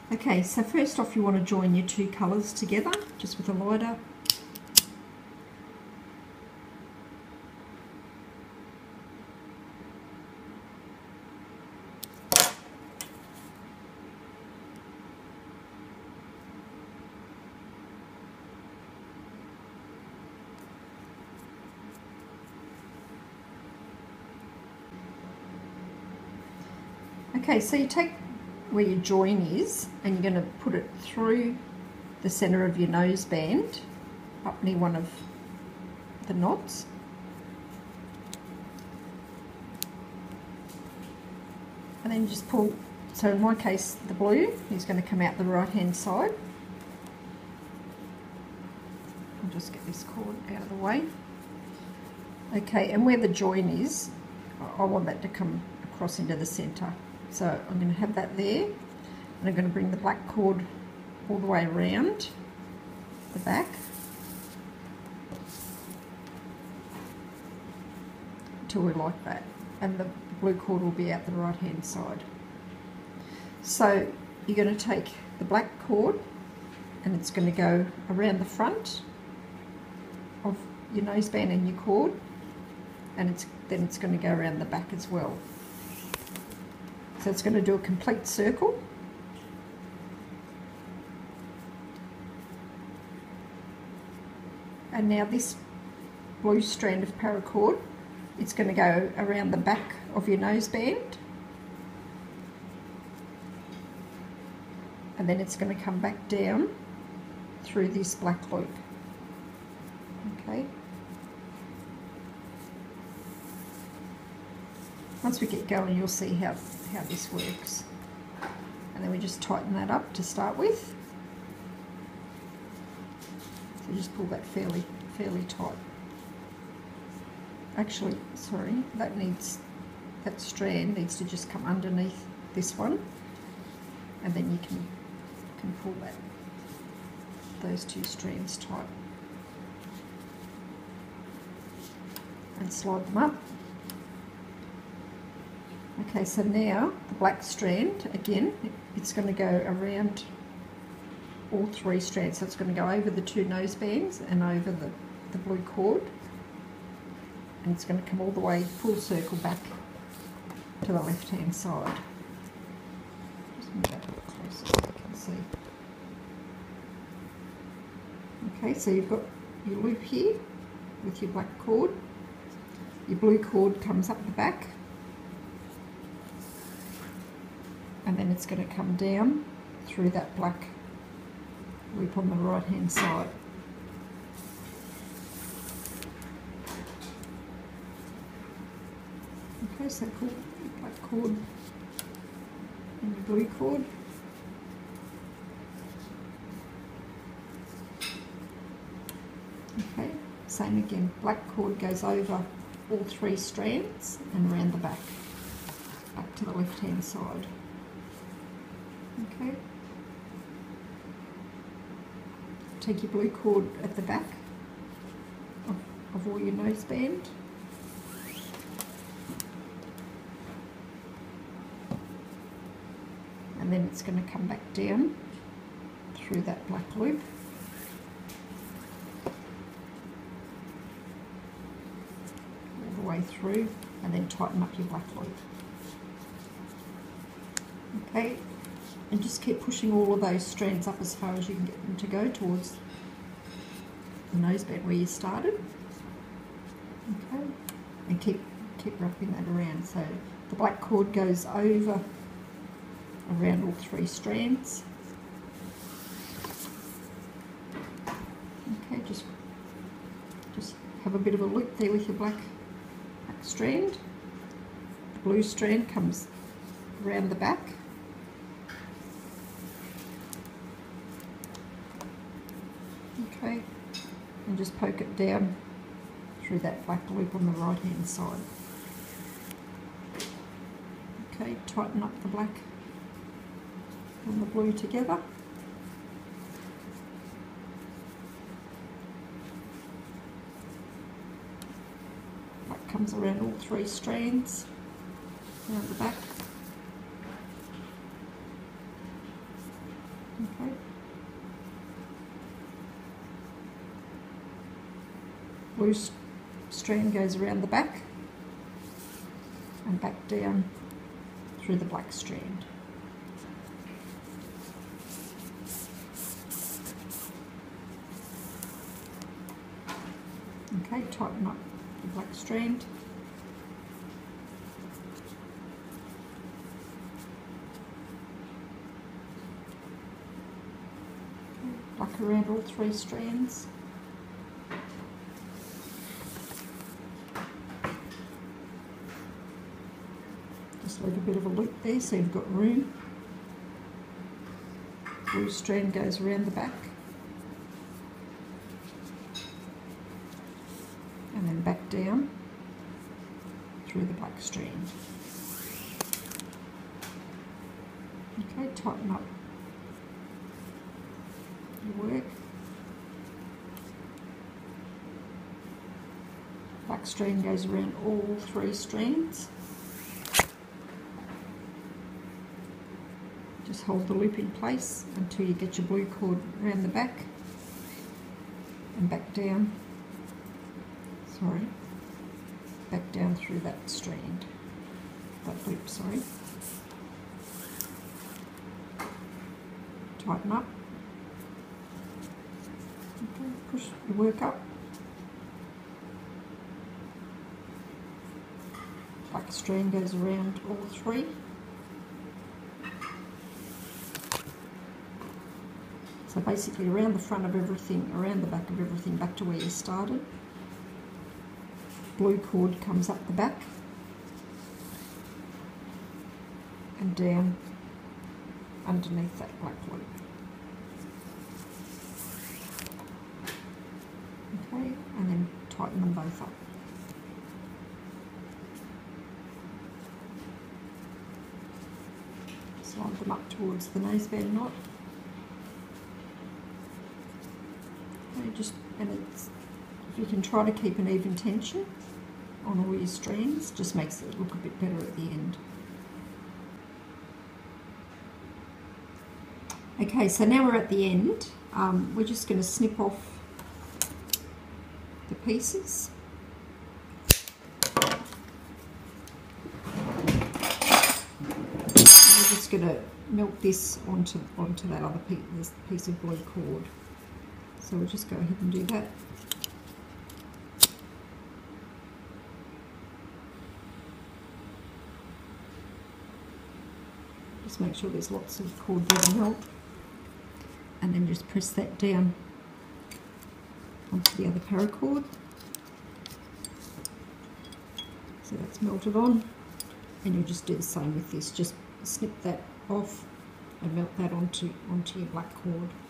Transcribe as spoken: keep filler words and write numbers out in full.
Okay, so first off you want to join your two colours together just with a lighter. Okay, so you take where your join is and you're going to put it through the centre of your noseband up near one of the knots. And then you just pull, so in my case the blue is going to come out the right hand side. I'll just get this cord out of the way. Okay, and where the join is, I want that to come across into the centre. So I'm going to have that there, and I'm going to bring the black cord all the way around the back until we're like that, and the blue cord will be out the right hand side. So you're going to take the black cord and it's going to go around the front of your noseband and your cord, and it's then it's going to go around the back as well. So it's going to do a complete circle. And now this blue strand of paracord, it's going to go around the back of your noseband, and then it's going to come back down through this black loop. Okay. Once we get going, you'll see how, how this works. And then we just tighten that up to start with. So just pull that fairly, fairly tight. Actually, sorry, that needs, that strand needs to just come underneath this one, and then you can, can pull that, those two strands tight. And slide them up. Okay, so now the black strand, again, it's going to go around all three strands. So it's going to go over the two nosebands and over the, the blue cord. And it's going to come all the way full circle back to the left hand side. Just move that a bit closer so you can see. Okay, so you've got your loop here with your black cord. Your blue cord comes up the back, and then it's going to come down through that black loop on the right hand side. Okay, so pull your black cord and your blue cord. Okay, same again, black cord goes over all three strands and around the back, back to the left hand side. Okay. Take your blue cord at the back of, of all your noseband. And then it's going to come back down through that black loop. All the way through, and then tighten up your black loop. Okay. And just keep pushing all of those strands up as far as you can get them to go towards the noseband where you started. Okay, and keep keep wrapping that around. So the black cord goes over around all three strands. Okay, just just have a bit of a loop there with your black, black strand. The blue strand comes around the back. Okay, and just poke it down through that black loop on the right hand side. Okay, tighten up the black and the blue together. That comes around all three strands, around the back. blue strand goes around the back and back down through the black strand. Okay, tighten up the black strand. Okay, black around all three strands. Just leave a bit of a loop there so you've got room. Blue strand goes around the back. And then back down through the black strand. Okay, tighten up your work. Black strand goes around all three strands. Just hold the loop in place until you get your blue cord around the back and back down. Sorry, back down through that strand, that loop, sorry. Tighten up. Okay, push your work up. Black strand goes around all three. So basically around the front of everything, around the back of everything, back to where you started. Blue cord comes up the back and down underneath that black loop. Okay, and then tighten them both up. Slide them up towards the noseband knot. Okay, just and it's if you can try to keep an even tension on all your strands, just makes it look a bit better at the end. Okay, so now we're at the end. Um, we're just going to snip off the pieces. And we're just going to melt this onto onto that other piece, this piece of blue cord. So we'll just go ahead and do that. Just make sure there's lots of cord there to melt, and then just press that down onto the other paracord. So that's melted on, and you'll just do the same with this. Just snip that off and melt that onto onto your black cord.